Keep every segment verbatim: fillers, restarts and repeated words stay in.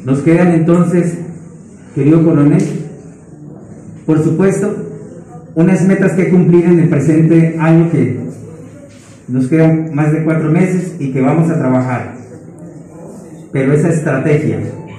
Nos quedan entonces, querido coronel, por supuesto, unas metas que cumplir en el presente año, que nos quedan más de cuatro meses y que vamos a trabajar. Pero esa estrategia,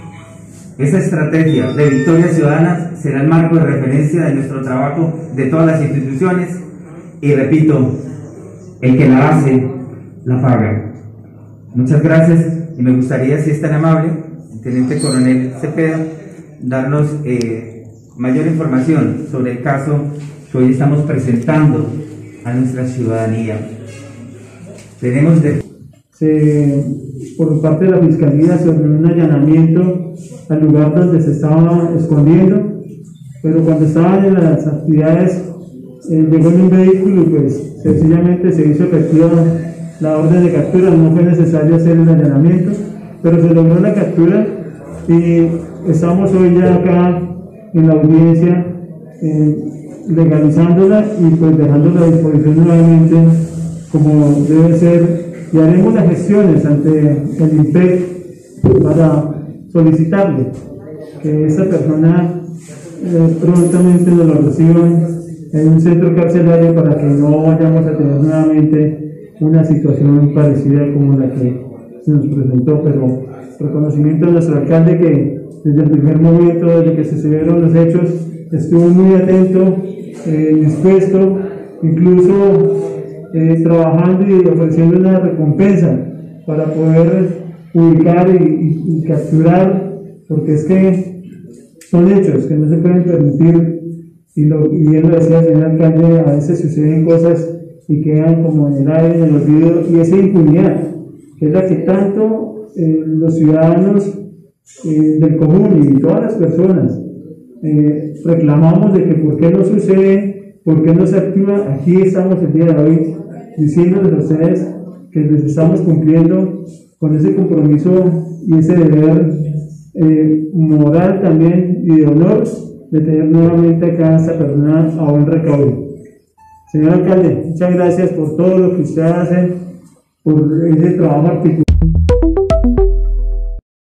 esa estrategia de Victoria Ciudadana será el marco de referencia de nuestro trabajo de todas las instituciones, y repito, el que la hace, la paga. Muchas gracias, y me gustaría, si es tan amable, el Teniente Coronel Cepeda, darnos eh, mayor información sobre el caso que hoy estamos presentando a nuestra ciudadanía. Tenemos de... Se, por parte de la Fiscalía se ordenó un allanamiento al lugar donde se estaba escondiendo, pero cuando estaban en las actividades eh, llegó en un vehículo y pues sencillamente se hizo efectiva la orden de captura. No fue necesario hacer el allanamiento, pero se logró la captura y estamos hoy ya acá en la audiencia eh, legalizándola y pues dejándola a disposición nuevamente como debe ser, y haremos las gestiones ante el I N P E C para solicitarle que esta persona eh, prontamente nos lo reciban en un centro carcelario para que no vayamos a tener nuevamente una situación parecida como la que se nos presentó. Pero reconocimiento a nuestro alcalde, que desde el primer momento, desde que se sucedieron los hechos, estuvo muy atento, eh, dispuesto, incluso eh, trabajando y ofreciendo una recompensa para poder ubicar y, y, y capturar, porque es que son hechos que no se pueden permitir, y, lo, y él lo decía el señor alcalde, a veces suceden cosas y quedan como en el aire, en el olvido, y esa impunidad, que es la que tanto eh, los ciudadanos eh, del común y todas las personas eh, reclamamos de que por qué no sucede, por qué no se actúa. Aquí estamos el día de hoy diciéndoles a ustedes que les estamos cumpliendo con ese compromiso y ese deber eh, moral también y de honor de tener nuevamente acá a esta persona a buen recaudo. Señor alcalde, muchas gracias por todo lo que usted hace, por ese trabajo articulado.